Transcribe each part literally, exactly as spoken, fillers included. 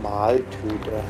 Normaltöter.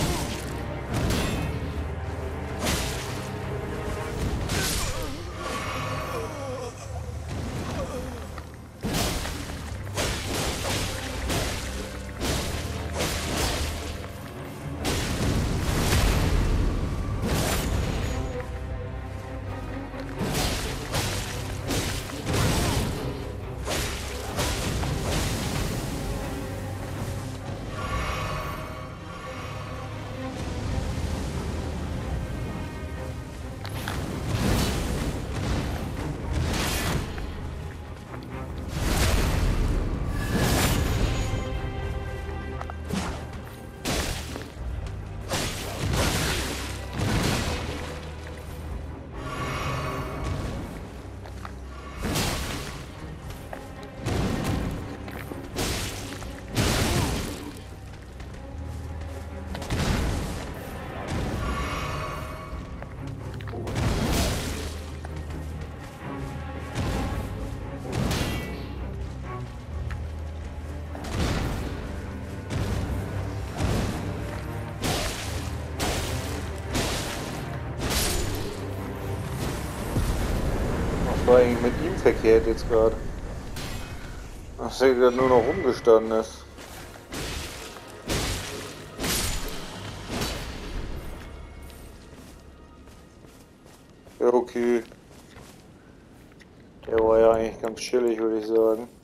Was war eigentlich mit ihm verkehrt jetzt gerade? Dass er gerade nur noch rumgestanden ist. Ja, okay. Der war ja eigentlich ganz chillig, würde ich sagen.